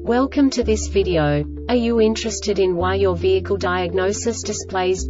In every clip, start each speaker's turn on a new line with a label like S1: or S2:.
S1: Welcome to this video. Are you interested in why your vehicle diagnosis displays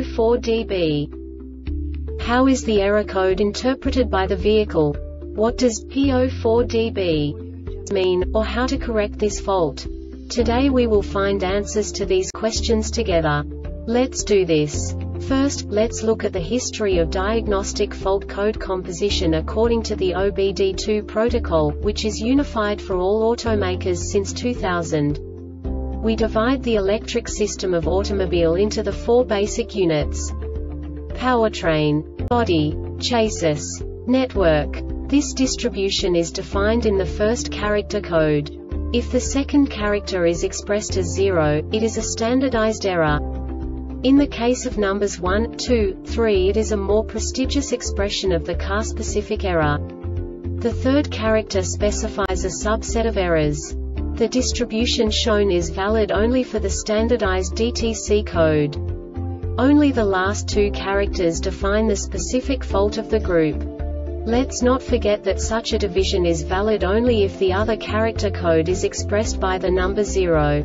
S1: P04DB? How is the error code interpreted by the vehicle? What does P04DB mean, or how to correct this fault? Today we will find answers to these questions together. Let's do this. First, let's look at the history of diagnostic fault code composition according to the OBD2 protocol, which is unified for all automakers since 2000. We divide the electric system of automobile into the four basic units: powertrain, body, chassis, network. This distribution is defined in the first character code. If the second character is expressed as 0, it is a standardized error. In the case of numbers 1, 2, 3, it is a more prestigious expression of the car-specific error. The third character specifies a subset of errors. The distribution shown is valid only for the standardized DTC code. Only the last two characters define the specific fault of the group. Let's not forget that such a division is valid only if the other character code is expressed by the number 0.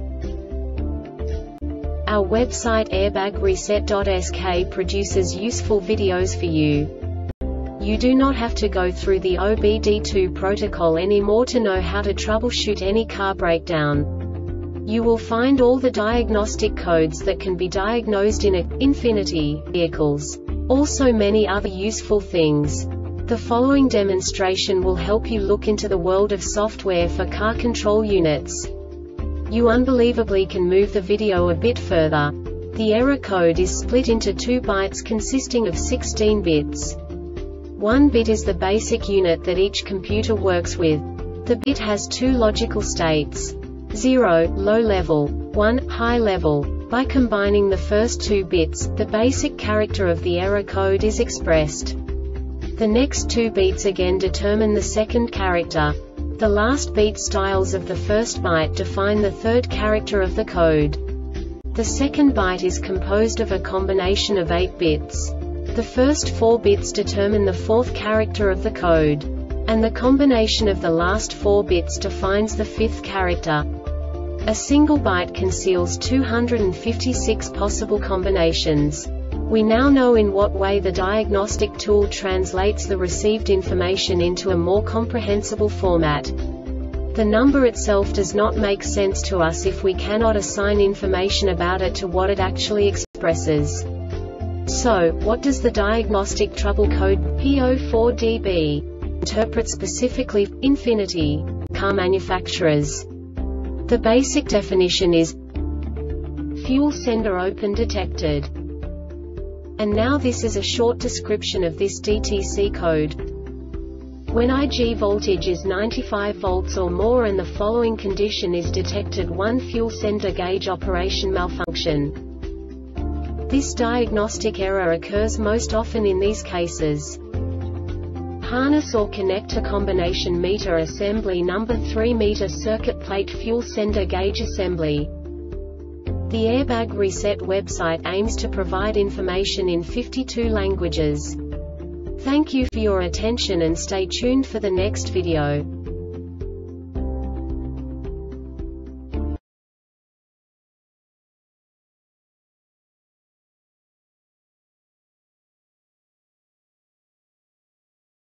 S1: Our website airbagreset.sk produces useful videos for you. You do not have to go through the OBD2 protocol anymore to know how to troubleshoot any car breakdown. You will find all the diagnostic codes that can be diagnosed in Infiniti vehicles. Also many other useful things. The following demonstration will help you look into the world of software for car control units. You unbelievably can move the video a bit further. The error code is split into 2 bytes consisting of 16 bits. 1 bit is the basic unit that each computer works with. The bit has 2 logical states: 0, low level, 1, high level. By combining the first 2 bits, the basic character of the error code is expressed. The next 2 beats again determine the second character. The last beat styles of the first byte define the third character of the code. The second byte is composed of a combination of 8 bits. The first 4 bits determine the fourth character of the code. And the combination of the last 4 bits defines the fifth character. A single byte conceals 256 possible combinations. We now know in what way the diagnostic tool translates the received information into a more comprehensible format. The number itself does not make sense to us if we cannot assign information about it to what it actually expresses. So, what does the diagnostic trouble code P04DB interpret specifically for Infiniti car manufacturers? The basic definition is fuel sender open detected. And now this is a short description of this DTC code. When IG voltage is 95 volts or more and the following condition is detected: 1 fuel sender gauge operation malfunction. This diagnostic error occurs most often in these cases: harness or connector combination meter assembly, number 3 meter circuit plate fuel sender gauge assembly. The Airbag Reset website aims to provide information in 52 languages. Thank you for your attention and stay tuned for the next video.